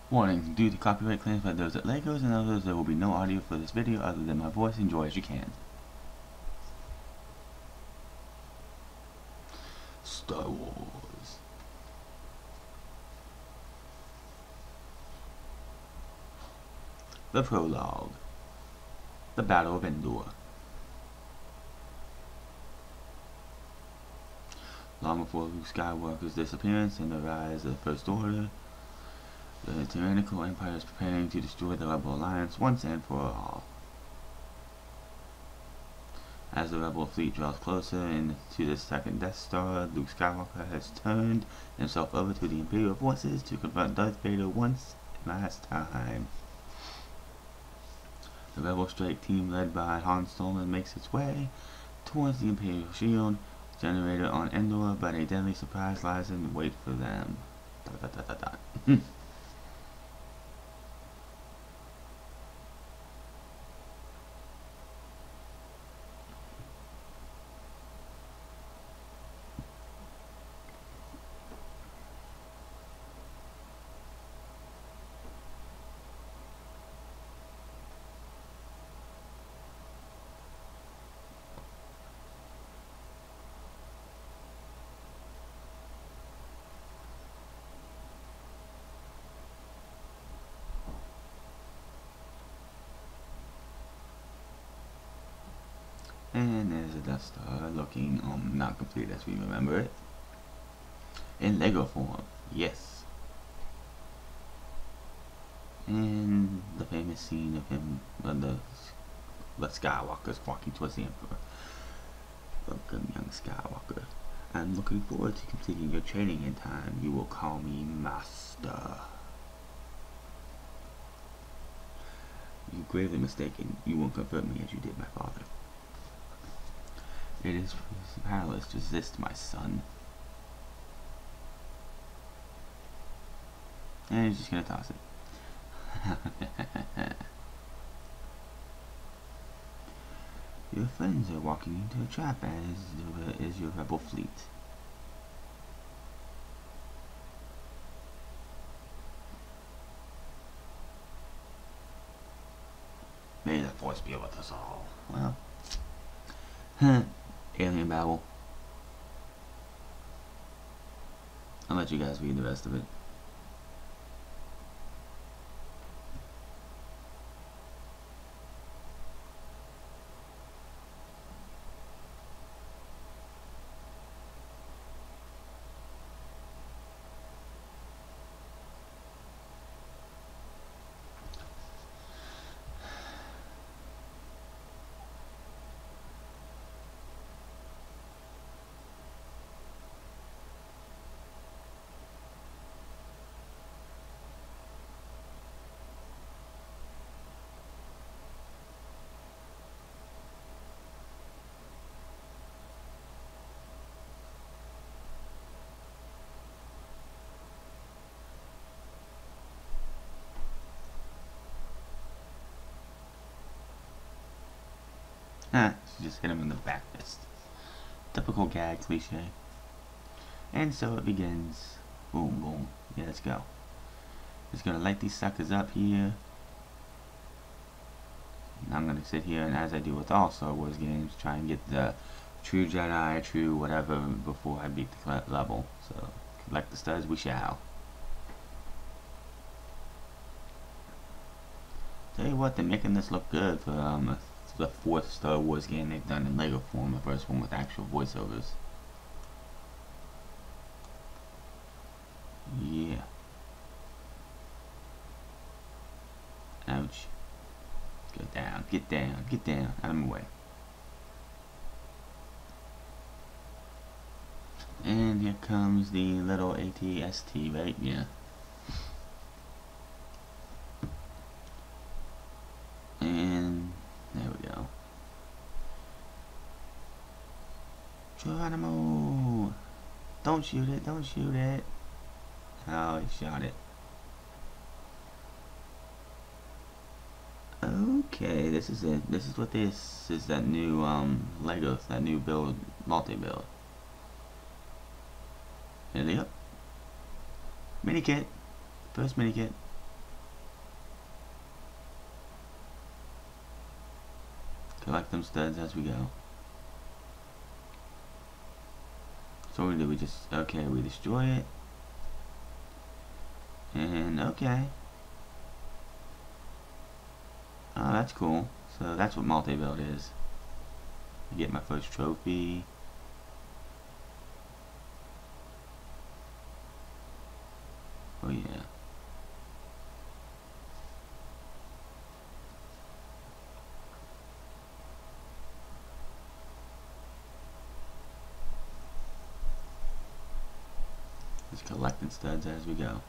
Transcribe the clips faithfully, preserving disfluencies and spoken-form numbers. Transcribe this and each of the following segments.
Warning, due to copyright claims by those at Legos and others, there will be no audio for this video other than my voice. Enjoy as you can. Star Wars. The Prologue. The Battle of Endor. Long before Luke Skywalker's disappearance and the rise of the First Order, the tyrannical empire is preparing to destroy the Rebel Alliance once and for all. As the Rebel fleet draws closer into the second Death Star, Luke Skywalker has turned himself over to the Imperial forces to confront Darth Vader once and last time. The Rebel strike team led by Han Solo makes its way towards the Imperial shield generator on Endor, but a deadly surprise lies in wait for them. Dot, dot, dot, dot, dot. And there's a Death Star looking um, not complete as we remember it. In Lego form, yes. And the famous scene of him, uh, the, the Skywalkers walking towards the Emperor. Welcome, young Skywalker. I'm looking forward to completing your training in time. You will call me Master. You're gravely mistaken. You won't convert me as you did my father. It is powerless to resist, my son. And he's just gonna toss it. Your friends are walking into a trap, as is your rebel fleet. May the force be with us all. Well, huh. Alien Babel. I'll let you guys read the rest of it. Ah, she just hit him in the back fist. Typical gag cliche. And so it begins. Boom, boom. Yeah, let's go. Just gonna light these suckers up here. And I'm gonna sit here and, as I do with all Star Wars games, try and get the true Jedi, true whatever before I beat the level. So, collect the studs, we shall. Tell you what, they're making this look good for um. the fourth Star Wars game they've done in Lego form, the first one with actual voiceovers. Yeah. Ouch. Go down, get down, get down, out of my way. And here comes the little A T S T, right? Yeah. And there we go. Geronimo! Don't shoot it, don't shoot it. Oh, he shot it. Okay, this is it. This is what this is, that new um Lego, that new build, multi-build. Yep. Mini kit. First mini kit. collect them studs as we go. So what do we do? We just, okay, we destroy it. And, okay. Oh, that's cool. So that's what multi-build is. I get my first trophy. Oh yeah. Just collecting studs as we go.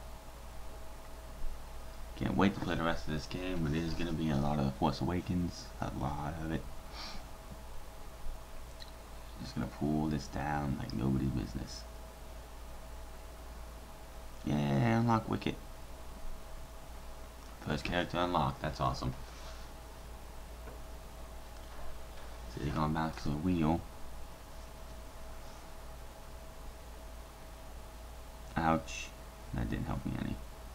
Can't wait to play the rest of this game, but it is going to be a lot of Force Awakens. A lot of it. Just going to pull this down like nobody's business. Yeah, unlock Wicket. First character unlocked, that's awesome. So they're going back to the wheel. Ouch. That didn't help me any.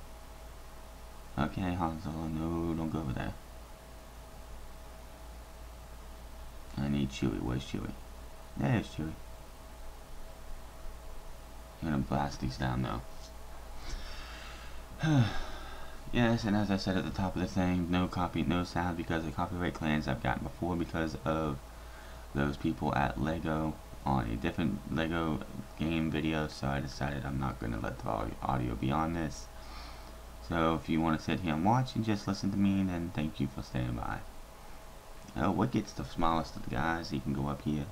Okay, Han Solo, no, don't go over there. I need Chewie. Where's Chewie? There's Chewie. I'm gonna blast these down though. Yes, and as I said at the top of the thing, no copy, no sound because of copyright claims I've gotten before because of those people at Lego on a different Lego game video, so I decided I'm not gonna let the audio be on this. So if you want to sit here and watch and just listen to me, then thank you for staying by. Oh, Wicket's the smallest of the guys. He can go up here.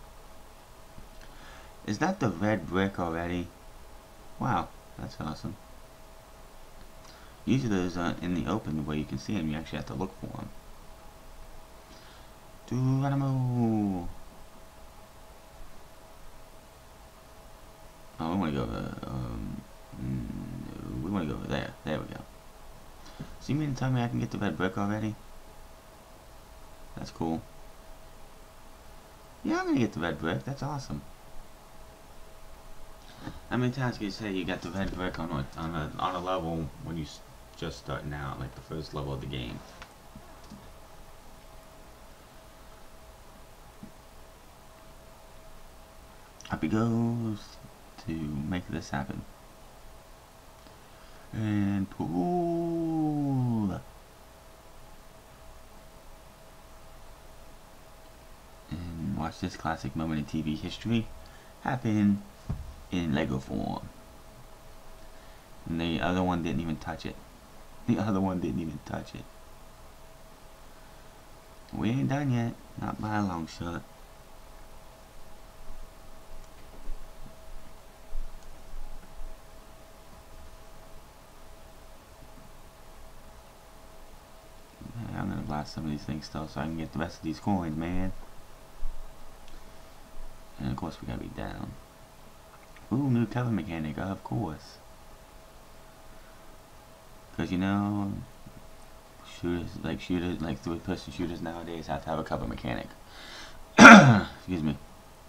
Is that the red brick already? Wow, that's awesome. Usually those are in the open where you can see them. You actually have to look for them. Geronimo! Oh, we want to go uh, um, we want to go over there. There we go. So you mean to tell me I can get the red brick already? That's cool. Yeah, I'm gonna get the red brick. That's awesome. How many times can you say you got the red brick on a, on a, on a level when you just starting out, like the first level of the game? Up he goes to make this happen. And pull. And watch this classic moment in T V history happen in Lego form. And the other one didn't even touch it. The other one didn't even touch it. We ain't done yet. Not by a long shot. I'm gonna blast some of these things still so I can get the rest of these coins, man. And of course we gotta be down. Ooh, new cover mechanic, of course. Cause you know, shooters like shooters like three-person shooters nowadays have to have a cover mechanic. Excuse me.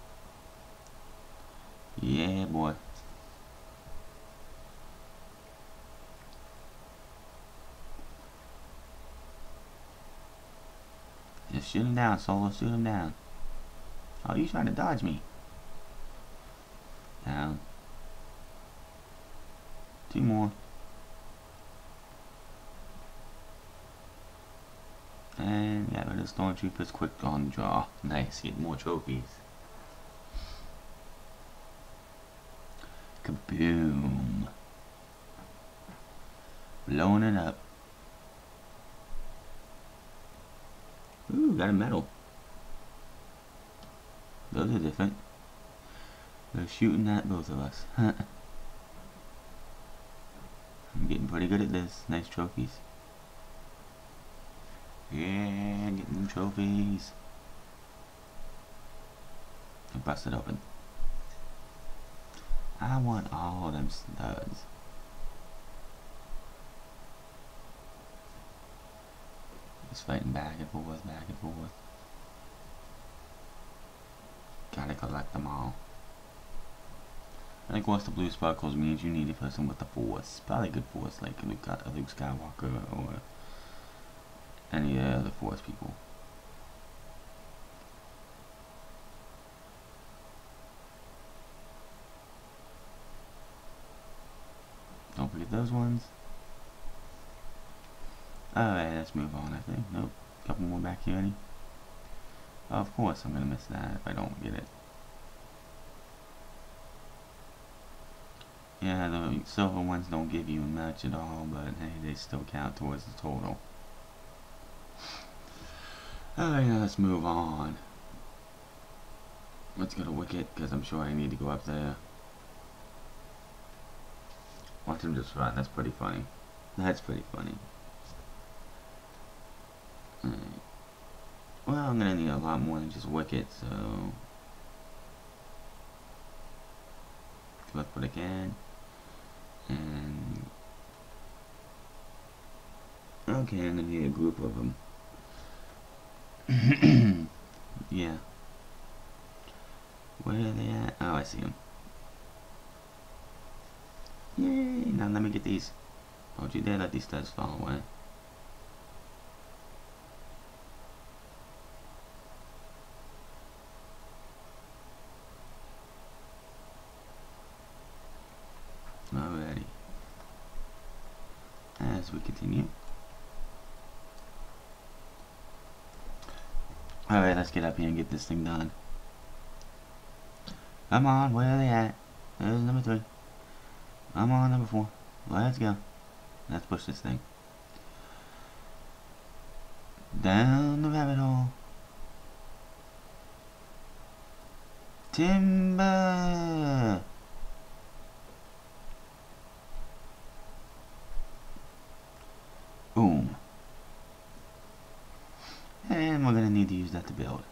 Yeah, boy. Just shoot him down, Solo. Shoot him down. Oh, you trying to dodge me? Down. Two more. And yeah, rid of stormtroopers quick on draw. Nice, get more trophies. Kaboom. Blowing it up. Ooh, got a medal. Those are different. They're shooting at both of us. I'm getting pretty good at this. Nice trophies. Yeah, getting them trophies. I bust it open. I want all them studs. Just fighting back and forth, back and forth. Gotta collect them all. And of course the blue sparkles means you need a person with the force. Probably a good force like Luke, Luke Skywalker or any of the other force people. those ones. Alright, let's move on, I think. Nope. Couple more back here, any? Oh, of course I'm gonna miss that if I don't get it. Yeah, the silver ones don't give you much at all, but hey, they still count towards the total. Alright, now let's move on. Let's go to Wicket, because I'm sure I need to go up there. Watch him just run, that's pretty funny. That's pretty funny. Alright. Well, I'm gonna need a lot more than just Wicket, so... collect what I can. And... okay, I'm gonna need a group of them. Yeah. Where are they at? Oh, I see them. Yay! Now let me get these. Don't you dare let these studs fall away. Alrighty. As we continue. Alright, let's get up here and get this thing done. Come on, where are they at? There's number three. Come on, number four. Let's go. Let's push this thing. Down the rabbit hole. Timber! Boom. And we're gonna need to use that to build.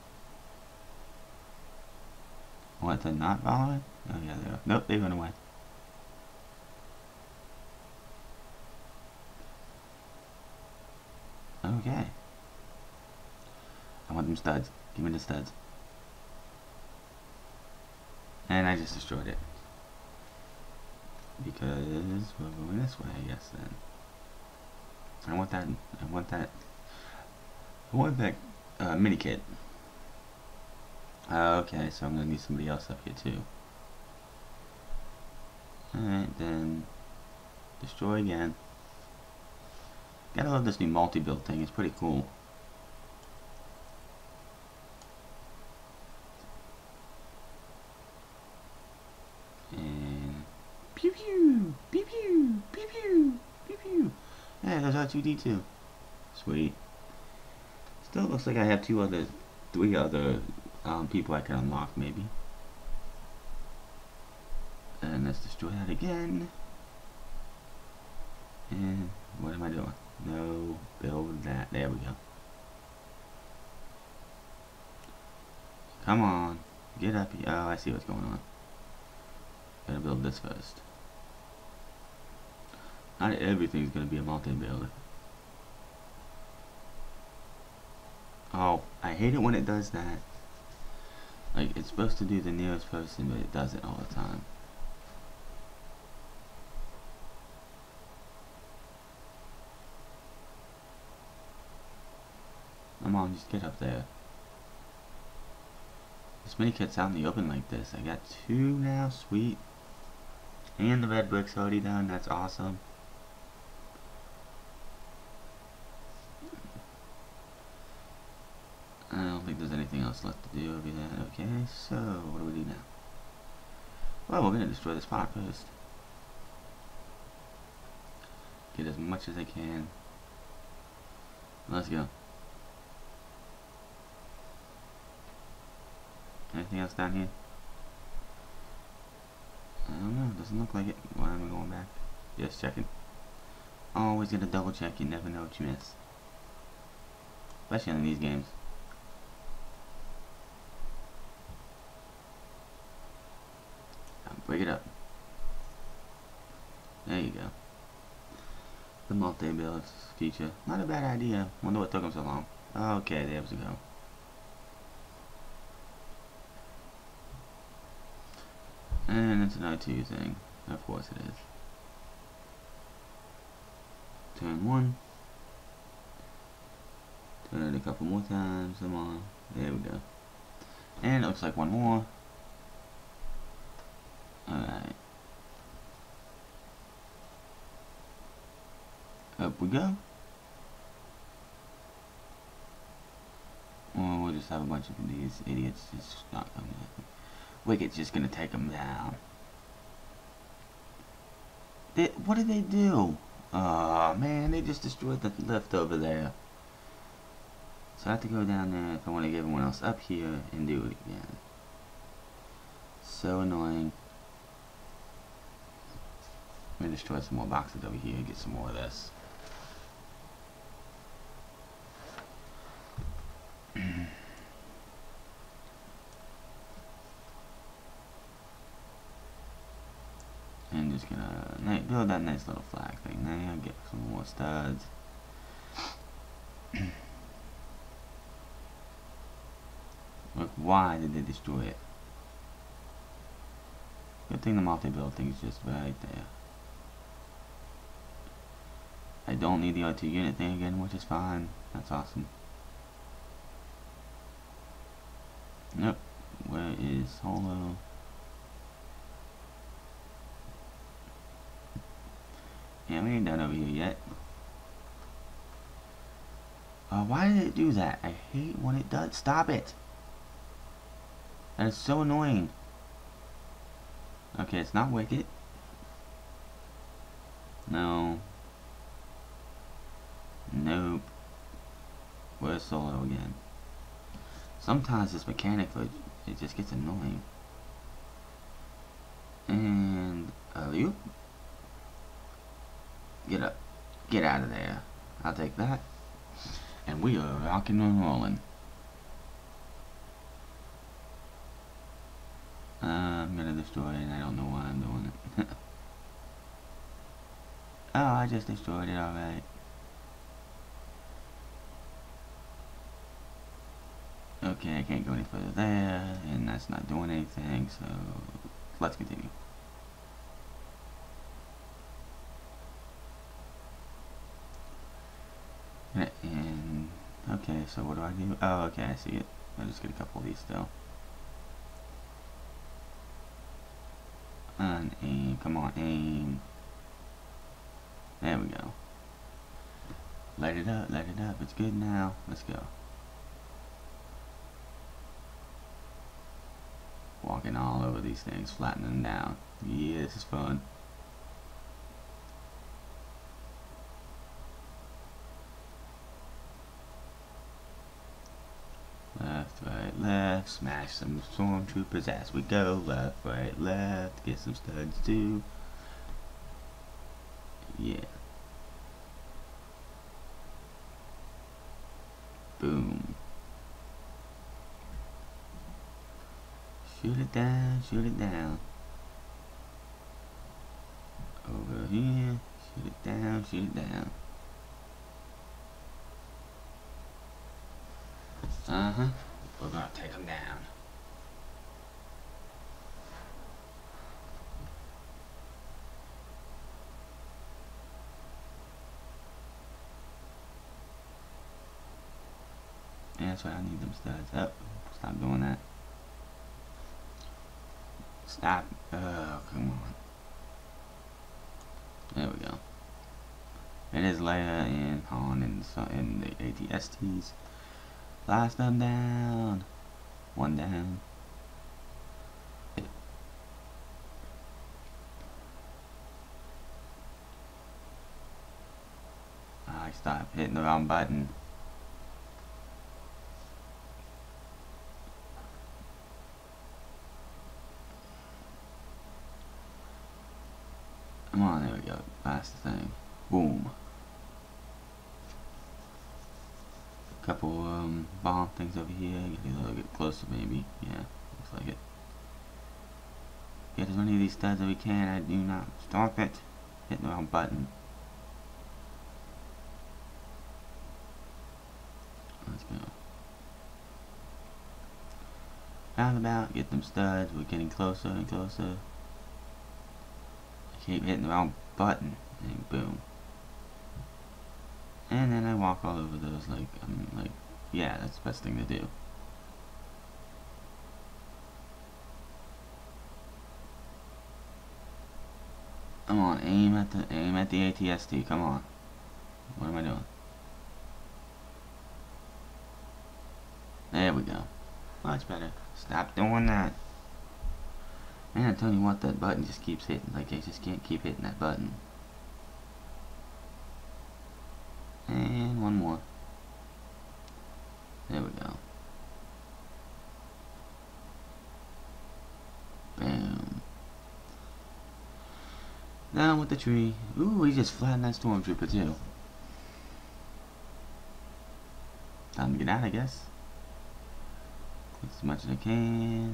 What, they're not following? Oh yeah, they are. Nope, they went away. Okay. I want them studs. Give me the studs. And I just destroyed it. Because we're going this way, I guess, then. I want that, I want that, I want that uh, mini kit. Uh, okay, so I'm going to need somebody else up here too. Alright, then destroy again. Gotta love this new multi-build thing, it's pretty cool. And pew pew, pew pew, pew pew, pew pew. Yeah, there's R two D two. Sweet. Still looks like I have two other, three other um, people I can unlock maybe. And let's destroy that again. And what am I doing? No, build that. There we go. Come on, get up here. Oh, I see what's going on. Gotta build this first. Not everything's gonna be a multi-builder. Oh, I hate it when it does that. Like, it's supposed to do the nearest person, but it does it all the time. Come on, just get up there. This mini kit's out in the open like this. I got two now, sweet. And the red brick's already done, that's awesome. I don't think there's anything else left to do over there. Okay, so what do we do now? Well, we're gonna destroy this pot first. Get as much as I can. Let's go. Anything else down here? I don't know, doesn't look like it. Why am I going back? Just checking. Always gotta double check, you never know what you miss. Especially in these games. Now break it up. There you go. The multi-build feature. Not a bad idea. Wonder what took them so long. Okay, there we go. And it's an R two thing. Of course it is. Turn one. Turn it a couple more times. Come on. There we go. And it looks like one more. Alright. Up we go. Or we'll just have a bunch of these idiots just not coming at. Wicked's just gonna take them down. They, what did they do? Oh man, they just destroyed the lift over there. So I have to go down there if I want to get everyone else up here and do it again. So annoying. Let me destroy some more boxes over here and get some more of this. And just gonna build that nice little flag thing there, get some more studs. Look, why did they destroy it? Good thing the multi-build thing is just right there. I don't need the R two unit thing again, which is fine. That's awesome. Nope. Where is Holo? Yeah, we ain't done over here yet. Uh, why did it do that? I hate when it does. Stop it! That is so annoying. Okay, it's not Wicked. No. Nope. Where's Solo again? Sometimes this mechanic, it just gets annoying. And alley-oop. Get up. Get out of there. I'll take that. And we are rocking and rolling. Uh, I'm gonna destroy it and I don't know why I'm doing it. Oh, I just destroyed it, alright. Okay, I can't go any further there, and that's not doing anything, so let's continue. And, okay, so what do I do? Oh, okay, I see it. I'll just get a couple of these still. And aim, come on, aim. There we go. Light it up, light it up, it's good now. Let's go. Walking all over these things, flattening them down. Yeah, this is fun. Left, right, left. Smash some stormtroopers as we go. Left, right, left. Get some studs too. Yeah. Boom. Shoot it down, shoot it down. Over here. Shoot it down, shoot it down. Uh-huh. We're gonna take them down. Yeah, that's why I need them studs. Oh, stop doing that. Stop. Oh, come on. There we go. It is Leia and Han and, and the A T S Ts. Blast them down. One down. I stopped hitting the wrong button. Come on, there we go. Blast the thing. Boom. Couple um bomb things over here. Get a little bit closer, maybe. Yeah, looks like it. Get as many of these studs as we can. I do not stop it. Hitting the wrong button. Let's go. Roundabout. Get them studs. We're getting closer and closer. I keep hitting the wrong button. And boom. And then I walk all over those like, um, like, yeah, that's the best thing to do. Come on, aim at the, aim at the A T S T, come on. What am I doing? There we go. Much better. Stop doing that. Man, I'm telling you what, that button just keeps hitting. Like, I just can't keep hitting that button. And one more. There we go. Bam. Down with the tree. Ooh, he just flattened that stormtrooper too. Time to get out, I guess. As much as I can.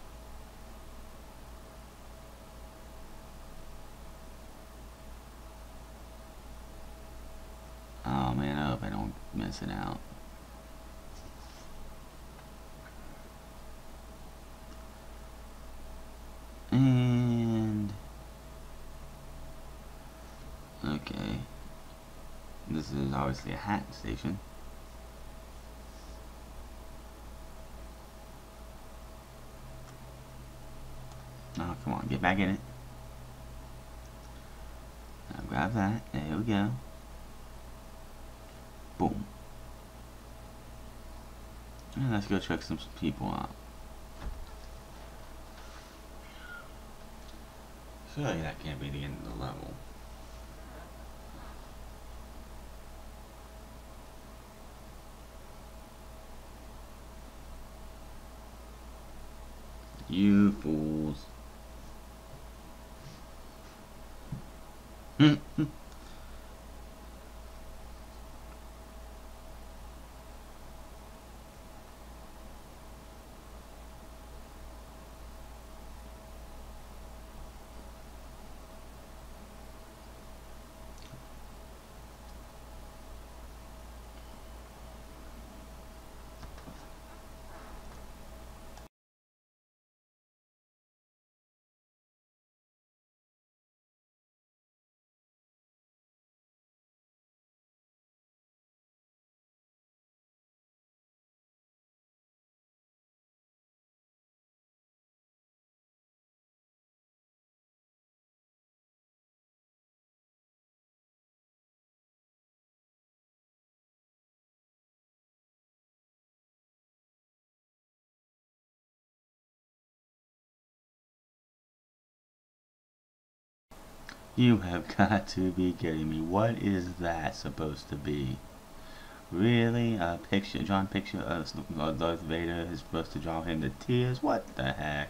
Oh man, I hope I don't miss it out. And okay, this is obviously a hat station. Oh, come on, get back in it. Now grab that. There we go. Boom. And let's go check some people out. Surely that can't be the end of the level. You fools. You have got to be kidding me. What is that supposed to be? Really? A picture, drawn picture of Darth Vader is supposed to draw him to tears? What the heck?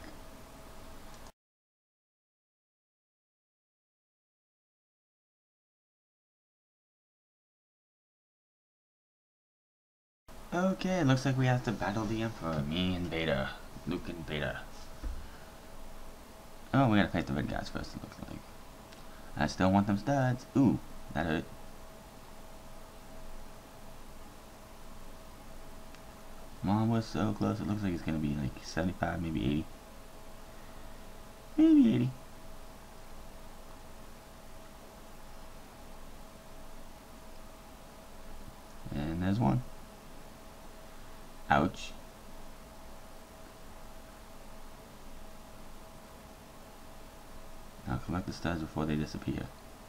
Okay, looks like we have to battle the Emperor. Me and Vader. Luke and Vader. Oh, we gotta fight the red guys first, it looks like. I still want them studs. Ooh, that hurt. Mom was so close. It looks like it's gonna be like seventy-five, maybe eighty. Maybe eighty. And there's one. Ouch. Now collect the studs before they disappear.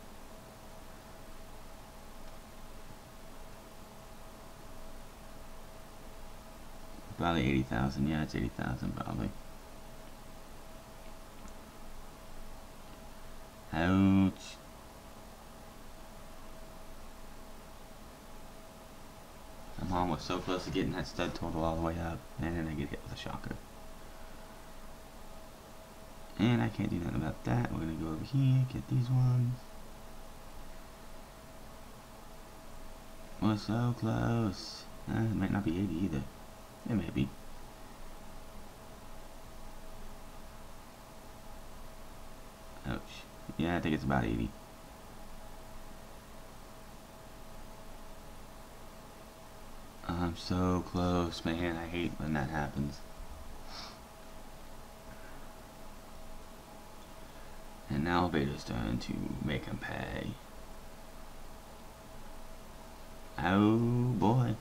Probably eighty thousand. Yeah, it's eighty thousand probably. Ouch. My mom was so close to getting that stud total all the way up, and then I get hit with a shocker. And I can't do nothing about that. We're gonna go over here, get these ones. We're so close. Uh, it might not be eighty either. It may be. Ouch. Yeah, I think it's about eighty. I'm so close, man. I hate when that happens. And now Vader's turn to make him pay. Oh boy.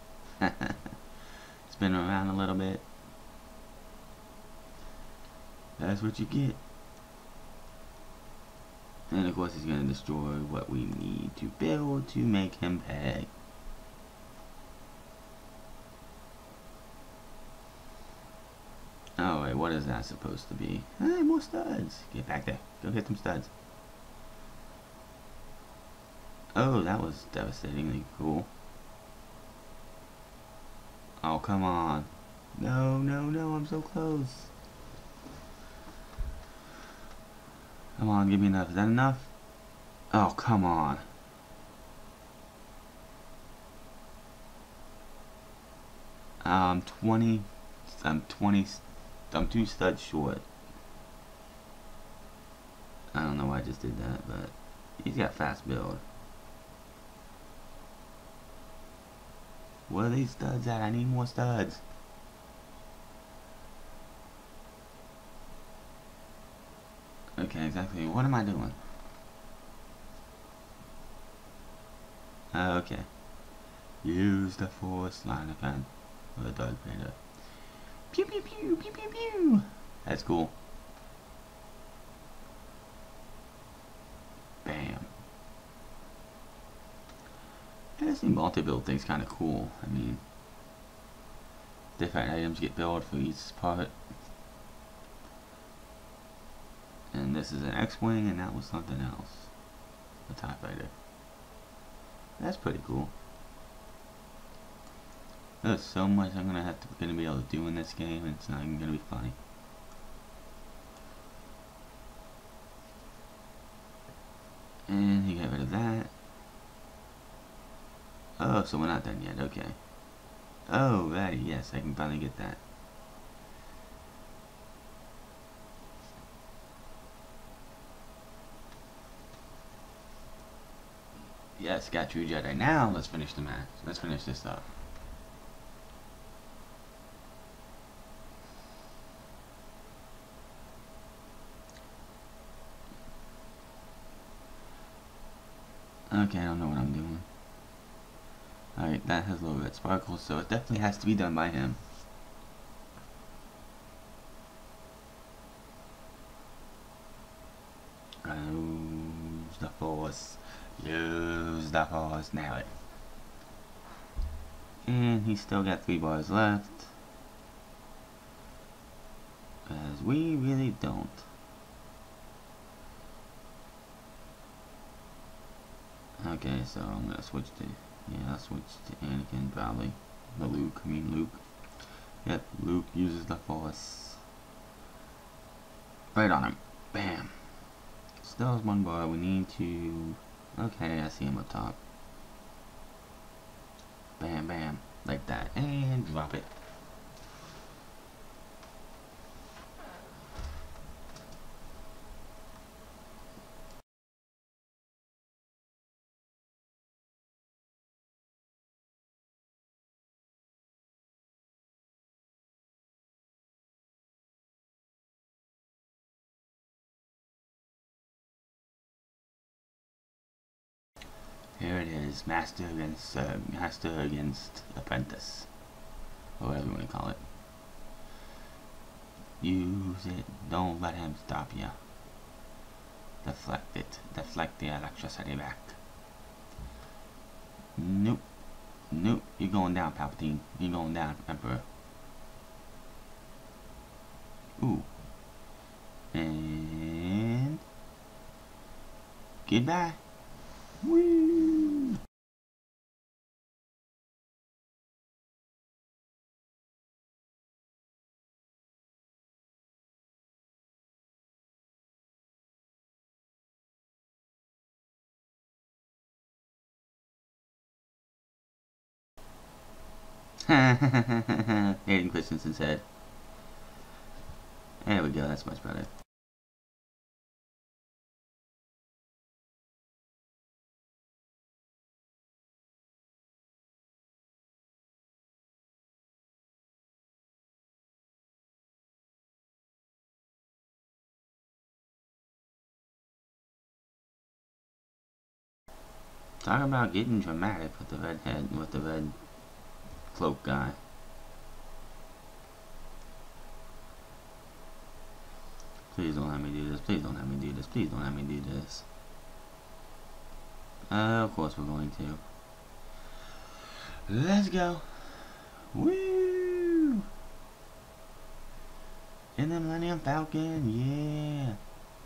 Spin around a little bit. That's what you get. And of course he's going to destroy what we need to build to make him pay. Oh wait, what is that supposed to be? Hey, more studs! Get back there. Go hit them studs. Oh, that was devastatingly cool. Oh, come on. No, no, no, I'm so close. Come on, give me enough. Is that enough? Oh, come on. Um, twenty. I'm twenty. I'm two studs short. I don't know why I just did that, but he's got fast build. Where are these studs at? I need more studs. Okay, exactly. What am I doing? Uh, okay. Use the force line of hand. Or the Darth Vader. Pew pew pew pew pew pew. That's cool. Bam. Yeah, this new multi-build thing's kind of cool. I mean, different items get built for each part. And this is an X-Wing, and that was something else. A TIE Fighter. That's pretty cool. There's so much I'm gonna have to gonna be able to do in this game, and it's not even gonna be funny. And you get rid of that. Oh, so we're not done yet. Okay. Oh, righty. Yes, I can finally get that. Yes, got True Jedi. Now let's finish the match. Let's finish this up. Okay, I don't know what I'm doing. Alright, that has little red sparkles, so it definitely has to be done by him. Use the force. Use the force. Nail it. And he's still got three bars left. Because we really don't. Okay, so I'm gonna switch to, yeah, I'll switch to Anakin probably. The Luke, I mean Luke. Yep, Luke uses the force. Right on him. Bam. Still has one bar, we need to, okay, I see him up top. Bam, bam, like that, and drop it. Here it is, master against uh, master against apprentice, or whatever you want to call it. Use it. Don't let him stop you. Deflect it. Deflect the electricity back. Nope. Nope. You're going down, Palpatine. You're going down, Emperor. Ooh. And goodbye. Woo! Hayden Christensen said. There we go, that's much better. Talk about getting dramatic with the red head, with the red cloak guy. Please don't let me do this. Please don't let me do this. Please don't let me do this. Uh, of course we're going to. Let's go. Woo! In the Millennium Falcon, yeah.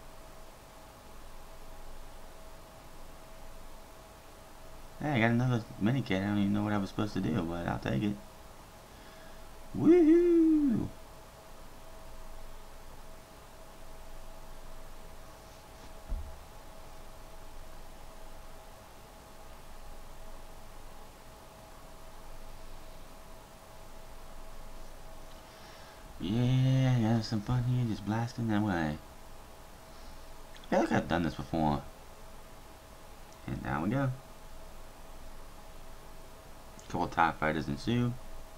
Hey, I got another mini kit. I don't even know what I was supposed to do, but I'll take it. Woohoo! Yeah, have some fun here, just blasting that way. I feel like I've done this before. And down we go. A couple TIE fighters ensue.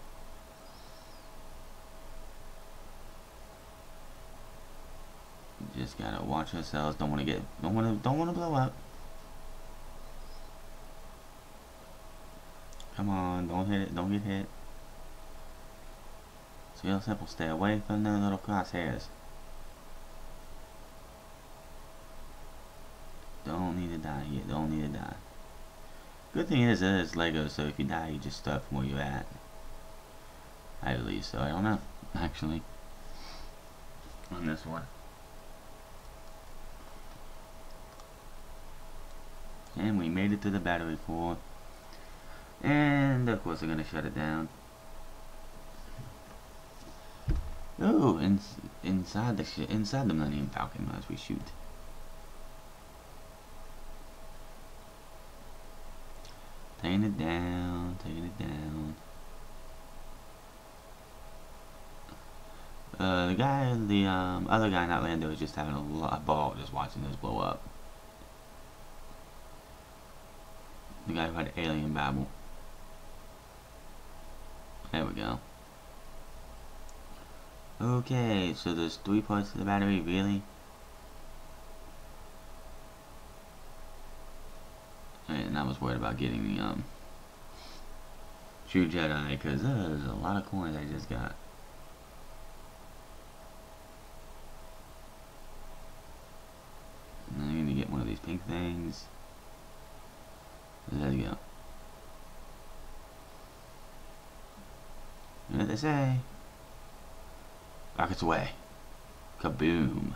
Just gotta watch ourselves. Don't want to get, don't want to, don't want to blow up. Come on, don't hit it, don't get hit. It's real simple. Stay away from the little crosshairs. Don't need to die yet. Don't need to die. Good thing is, it is Lego, so if you die, you just start from where you're at. I believe so. I don't know, actually. On this one. And we made it to the battery core. And of course, they're gonna shut it down. Oh, in, inside the sh inside the Millennium Falcon as we shoot. Taking it down, taking it down. Uh, the guy, the um, other guy, not Lando, is just having a lot of ball just watching this blow up. The guy who had alien babble. There we go. Okay, so there's three parts to the battery, really? And I was worried about getting the um True Jedi, because uh, there's a lot of coins I just got. And I need to get one of these pink things. There we go. You know what they say? Rockets away. Kaboom.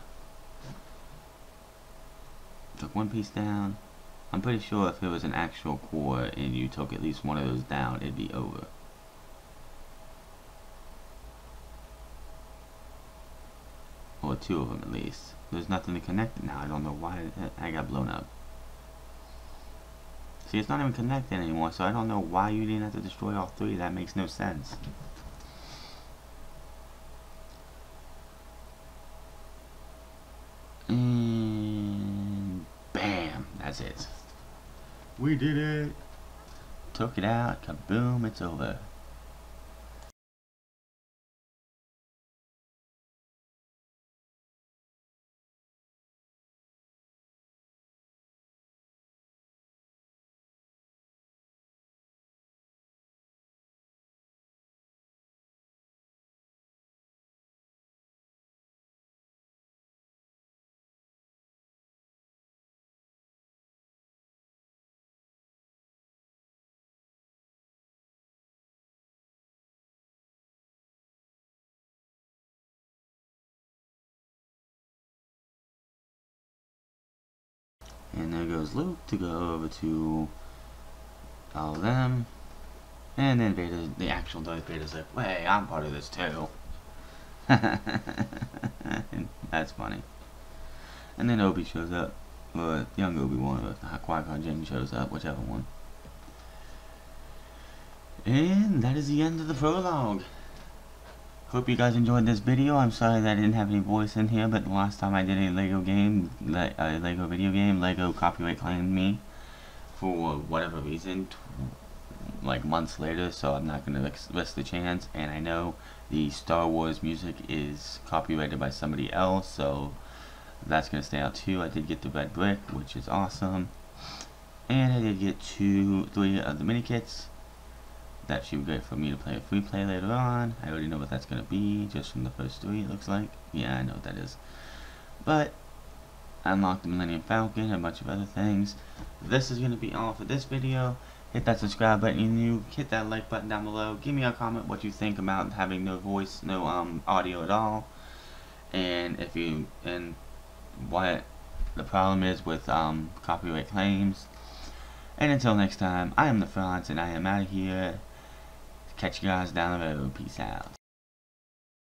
Took one piece down. I'm pretty sure if it was an actual core and you took at least one of those down, it'd be over. Or two of them at least. There's nothing to connect it now. I don't know why I got blown up. See, it's not even connected anymore, so I don't know why you didn't have to destroy all three. That makes no sense. And bam, that's it. We did it. Took it out. Kaboom, it's over. And there goes Luke to go over to all of them. And then Vader, the actual Darth Vader's like, "Wait, I'm part of this too." That's funny. And then Obi shows up. Or young Obi-Wan or Qui-Gon Jinn shows up, whichever one. And that is the end of the prologue. Hope you guys enjoyed this video. I'm sorry that I didn't have any voice in here, but the last time I did a Lego game, a Lego video game, Lego copyright claimed me for whatever reason, like months later, so I'm not going to risk the chance. And I know the Star Wars music is copyrighted by somebody else, so that's going to stay out too. I did get the red brick, which is awesome. And I did get two, three of the mini kits. That should be good for me to play a free play later on. I already know what that's going to be, just from the first three, it looks like. Yeah, I know what that is. But, unlock the Millennium Falcon, and a bunch of other things. This is going to be all for this video. Hit that subscribe button if you're new, hit that like button down below, give me a comment what you think about having no voice, no um audio at all, and if you, and what the problem is with um copyright claims. And until next time, I am the Franz, and I am out of here. Catch you guys down the road. Peace out.